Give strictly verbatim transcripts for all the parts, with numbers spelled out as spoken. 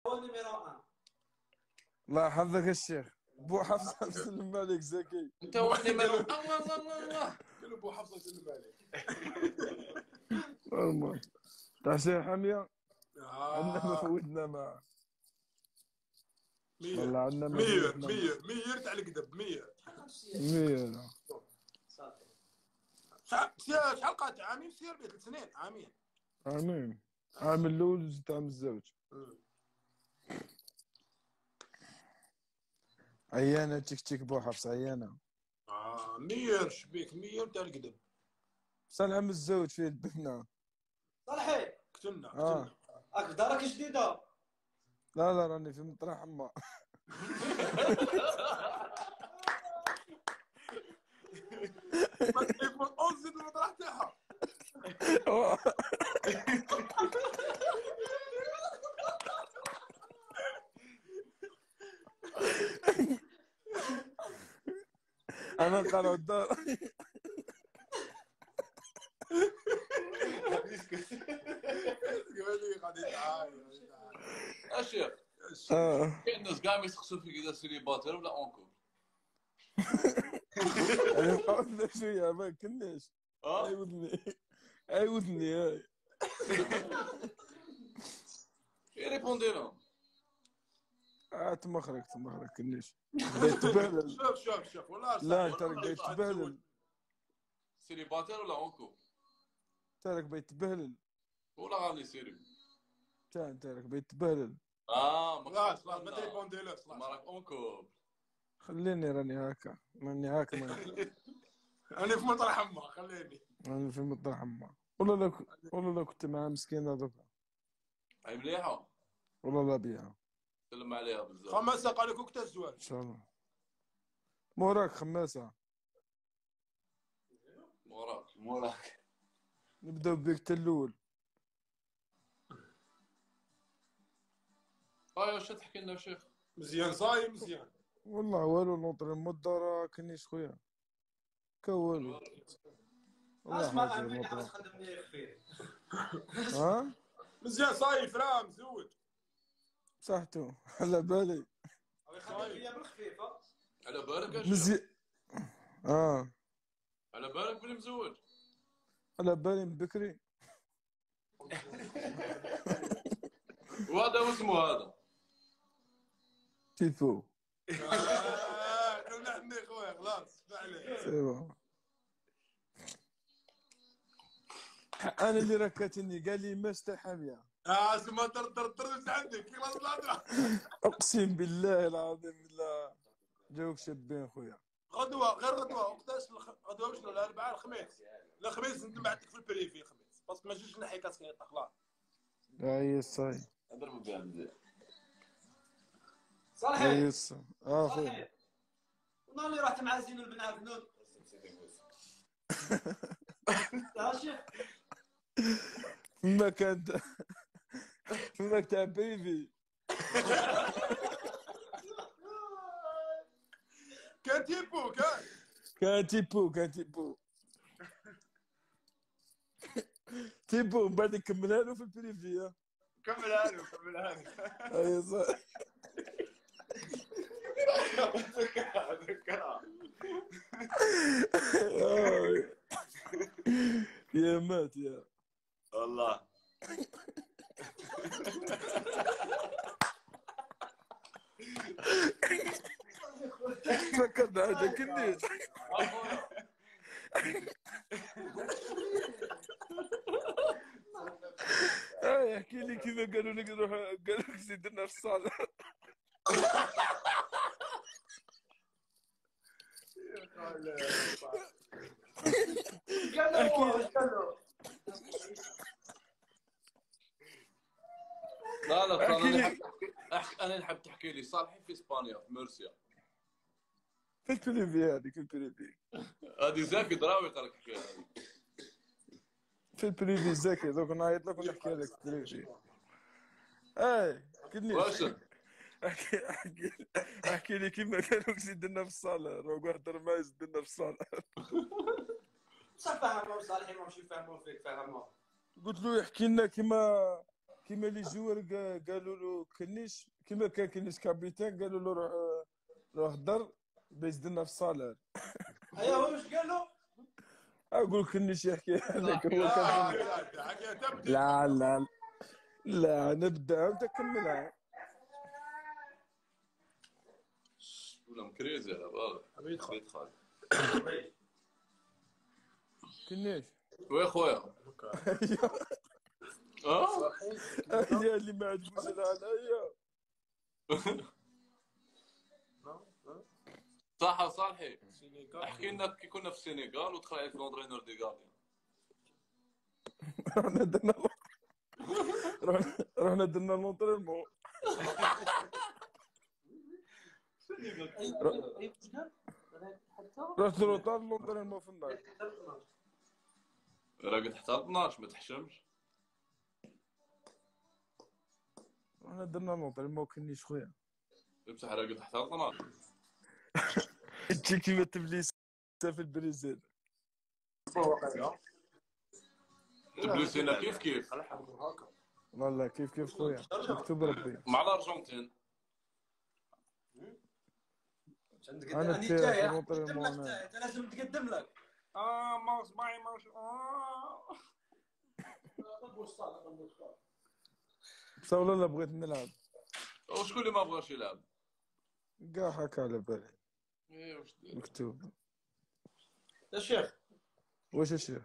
نيميرو واحد. الله يحفظك الشيخ بو حفصه نسلم عليك زكي. انت هو نيميرو الله الله الله الله. قال له بو حفصه نسلم عليك. والله تاع شي حاميه عندنا ما آه. فوتنا معاه. مية والله عندنا ما مية فوتنا مية مية تاع الكذب مية. مية. صافي. شحال شحال قعدت عامين سير بيه ثلاث سنين عامين. امين. عام الاول وزدت عام الزوج. عيانه تيك تيك بو حفص عيانه. اه مية شبيك مية تاع الكذب. صالح عام الزوج فيه البنه. صالحي قتلنا اه قتلنا. راك في دارك جديده. لا لا راني في مطرح حما. انزل المطرح تاعها. انا نقرا الدار. اشيخ اه كاين ناس كاع ما يسقسوا فيك اذا سيليباتير ولا اونكور. انا نقعد شويه ما كناش. اه عاودني عاودني هاي. يريبوندي لهم. اه تما خرج تما خرج كناش. بديت تبهلل. شوف شوف شوف والله لا انت راك بديت تبهلل. سيليباتير ولا اونكور انت راك بديت تبهلل. ولا غادي سيري. انت انت راك بديت تبهلل. اه ما خلاص خلاص ما تريبوندي له ما خلاص. راك اونكور. خليني راني هكا راني هكا ما انا في مطرح حما خليني. راني في مطرح حما. والله لا والله لا كنت مع مسكينه دوكا. هاي مليحه. والله لا بيها. سلم عليها بزاف. خمسة قال لك وقت الزواج. ان شاء الله. موراك خماسه. موراك موراك. نبداو بك انت الاول. ايوا واش تحكي لنا شيخ؟ مزيان صايم مزيان. والله والو نوطر المدة كنيش خويا كوالو. والله اسمع حاجه عمي عاود نوطر. خدم لي خفيف. ها مزيان صايم فرام مزود. صحتو على بالي. يخدم فيا بالخفيف. على بالك يا شيخ؟ مزيان. اه على بالك بلي مزوج؟ على بالي من بكري. وهذا واسمه هذا تيفو. قلنا عندي خويا خلاص فعلا. سيبا انا اللي ركتني قال لي ما استحمية. اه سما تر تر تر ايش عندك خلاص الهضره. اقسم بالله العظيم لا جاوك شابين خويا. غدوه غير غدوه وقتاش غدوه شنو الاربعاء الخميس. الخميس نبعث لك في البريفي الخميس باسكو ما جيش نحي كاسكيطه خلاص. اي صاي اضرب بها مزيان. صالحي اي صاي اه خويا. صالحي والله اللي رحت مع زين بن عفنون. يا شيخ فما كان فما تاع بريفي. كان تيبو كان كان تيبو كان تيبو تيبو من بعد نكملها له في البريفي. كملها له كملها له. اي صاي يا مات يا والله فكرت هذا كنيش. اه يحكي لي كيما قالوا لك روح قالوا لك زيد لنا في الصاله. لا لا ترى احكي انا لي نحب أحكي انا نحب تحكي لي صالحين في اسبانيا في مرسيا. في البريفي هذيك البريفي هذه زاكي دراوي قالك حكي هذه. في البريفي زكي دوك نعيط لك ونحكي لك في البريفي. اي كنيش. واش احكي احكي احكي لي كيما قالوا لك زيد لنا في الصاله روح هضر معايا زيد لنا في الصاله. صح فهموا صالحي ماشي يفهموا فيك فهموا. قلت له يحكي لنا كيما كيما لي جوار قا- قالوا له كنيش كيما كان كنيش كابيتان قالوا له روح روح در بيزدنا في الصالير. ايوا هو واش قال له؟ اقول كنيش يحكي هذاك هو لا كان. لا حكي تبدي لا لا لا نبدا انت كملها. ولا مكريزي على بالك حبيت خالد. بيت خالد. كنيش ويا خويا اه يا اللي ما عجبوش عليا. صح صالحي احكي لنا كي كنا في السنغال ودخل عليك لونترينور دي غارديان. رحنا درنا رحنا رحنا درنا لونطرينمون. رحت روطار لونطرينمون في النهار. راقد حتى اثناش ما تحشمش. رحنا درنا لونطرينمون كنيش خويا. بصح راقد حتى اثناش. انت كيما تبليس في البريزيل. تبليسينا كيف كيف والله كيف كيف خويا مكتوب ربي. مع الارجنتين. انا انا في جاي لونطرينمون نقدم لك انت لازم تقدم لك. اه ما صباعي ما اه بصح والله بغيت نلعب وشكون اللي ما بغاش يلعب؟ كاع هكا على بالي ايه واش دير؟ مكتوب. يا شيخ واش الشيخ؟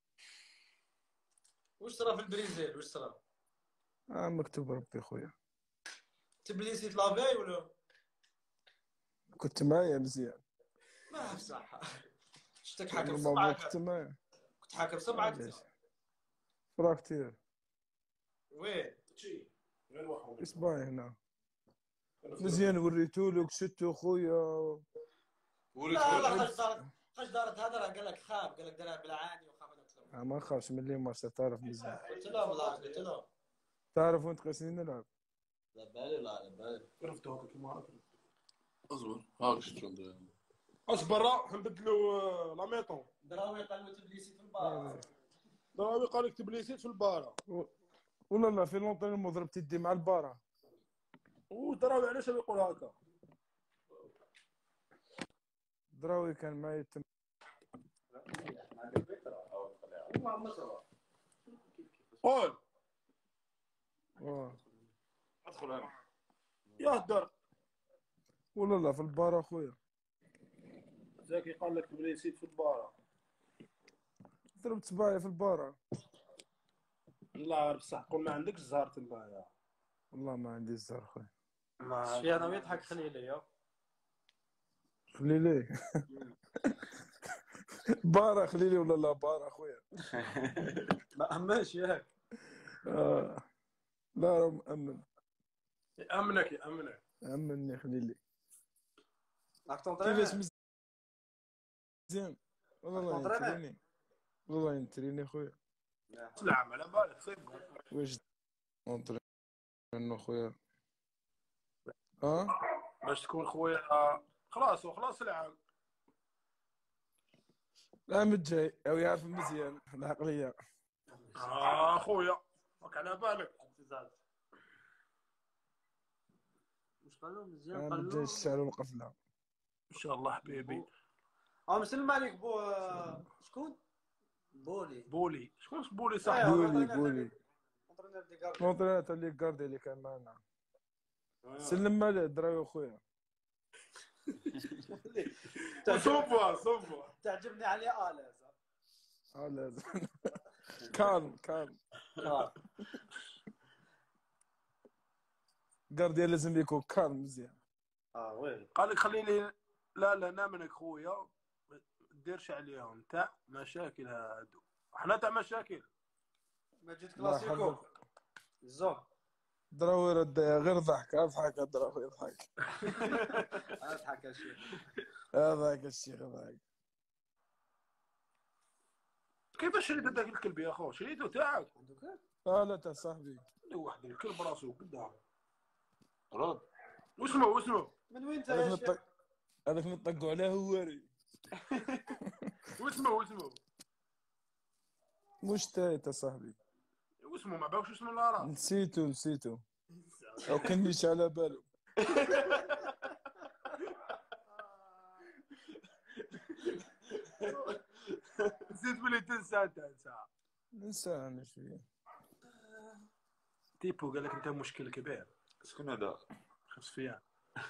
واش صرا في البريزيل واش صرا؟ اه مكتوب ربي خويا. تبليسيت لافاي ولا؟ كنت معايا مزيان. ما بصح شتك حاكم ما سبعة كنت معايا. كنت حاكم سبعة علاش؟ فرا كتير وين؟ اسبوعي هنا مزيان وريتولك شتو خويا. لا لا خش دارت خش دارت هذا قال لك خاب قال لك دارها بالعاني وخاب انا قلت له آه ما نخافش من اللي مارسا تعرف مزيان. قلت له والله قلت له تعرف وين تقيسني نلعب. لا بالي لا لا بالي عرفتو هذاك المرة. اصبر هاك شتو ندير. اصبر راح نبدلوا لا ميطون. دراوي قالوا تبليسيت في البار. دراوي قال لك تبليسيت في البارة. ولا لا في لونطرينمون ضربت يدي مع البارة. ودراوي علاش يقول هكا؟ دراوي كان معايا تم. قول واه ادخل انا. يهدر. ولا لا في البارة خويا. زاكي قال لك تبليسيت في البارة. ضربت صباعي في البارة. لا بصح قول ما عندكش زهر تمايا. والله ما عندي الزهر خويا. شي انا يضحك خليلي يا خليلي بارة خليلي ولا لا بارة خويا. ما امنش ياك آه. لا راه مأمن. يأمنك يأمنك. أمني خليلي. راك تنطري كيفاش مزيان. والله تنطريني؟ ينتريني والله ينتريني خويا. تلعب على بالك صيب. واش نونطرينو خويا. اه باش تكون خويا خلاص وخلاص العام. العام الجاي او يعرف مزيان العقلية. اه خويا راك على بالك. واش قالوا مزيان العام الجاي قالوا الشعر والقفلة ان شاء الله حبيبي. اه مسلم عليك بو شكون؟ بولي بولي شكون بولي صح؟ أيوة. بولي بولي كونترينور دي كارد لونطرينو تاع اللي كاردي اللي كان معنا. سلم عليه دراوي خويا. صوبوا صوبوا. تعجبني عليه الاز اه لازم كالم كالم. كاردي لازم يكون كالم مزيان. اه وين قال لك خليني لا لا نامنك خويا ما ديرش عليهم تاع مشاكل هادو. احنا تاع مشاكل. ما جيت كلاسيكو الزوم دراوي رد غير ضحك اضحك دراوي يضحك. اضحك يا شيخ هذاك الشيخ هذاك. كيفاش شريت هذاك الكلب يا خو؟ شريته تاعك؟ اه لا تاع صاحبي. واحد الكلب راسو قدام. رد واسمه واسمه من وين انت هذاك يا شيخ؟ نطق هذاك نطقوا عليه هواري. واسمه واسمه مش تاي تاع صاحبي. واسمه ما باوش اسمه لا راس. نسيتو نسيتو او كنيش على بالو. نسيت بلي تنسى انت انسى. ننسى انا شويه. تيبو قال لك انت مشكل كبير. شكون هذا؟ خمس فيان.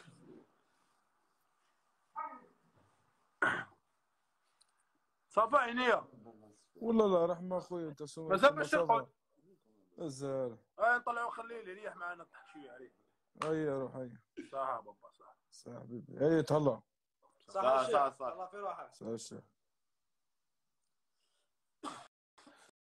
صافا عينيا. والله لا رحمة اخويا انت سو مازال باش ترقد. مازال. اه نطلعوا خليه لي ريح معنا نضحك شويه عليه. هيا روح هيا. صح بابا صح. صح حبيبي هيا تهلا. صح صح الشيخ صح صح. الله في روحك. صح الشيخ.